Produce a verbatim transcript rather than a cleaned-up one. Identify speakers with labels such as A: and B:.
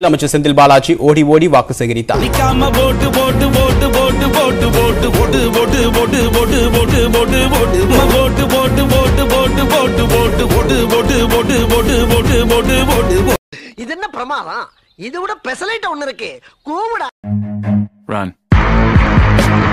A: அமைச்சர் செந்தில் பாலாஜி ஓடி ஓடி வாக்கு சேகரித்தார்.
B: இது என்ன பிரமாதம்? இது விட பெசலைட் ஒண்ணு இருக்கு. கூவுடா.
C: Run.